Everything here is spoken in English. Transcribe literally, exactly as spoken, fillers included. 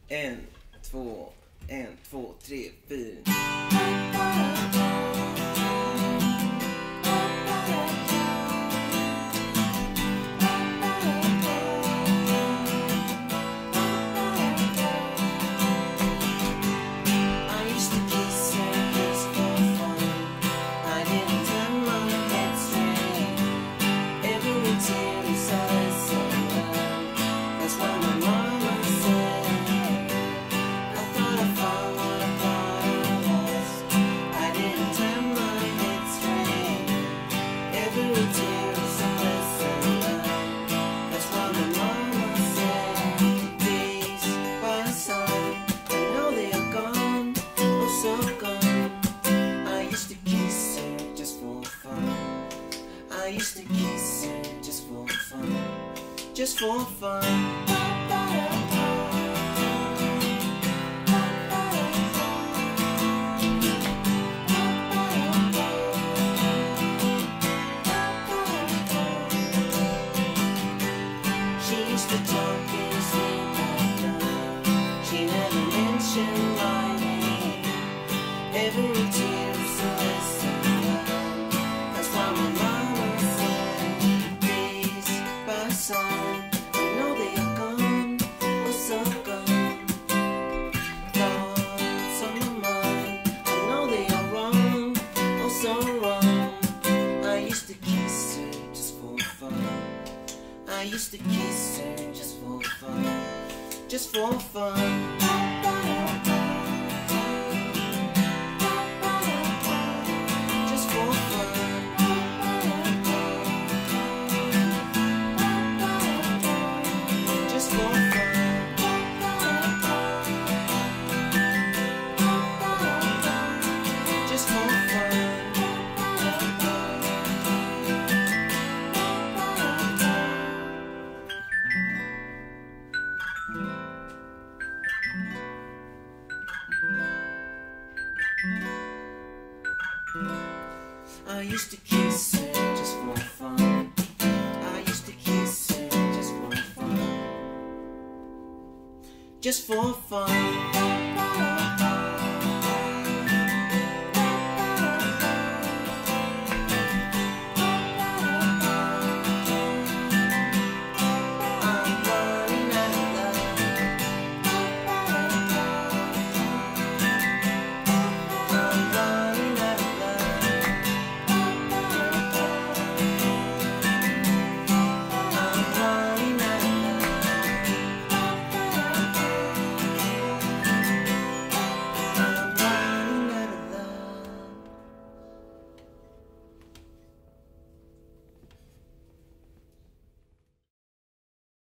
En, två, en, två, tre, fyra. I used to kiss her just for fun, just for fun. She used to talk and sleep after love. She never mentioned my name. Every tear is a lesson learned. That's why my mama said, please, by son, I know they are gone, oh so gone. Thoughts on my mind, I know they are wrong, oh so wrong. I used to kiss her just for fun. I used to kiss her just for fun, just for fun. Just for fun. Just for fun. Just for fun. I used to kiss her just for fun. I used to kiss her just for fun. Just for fun.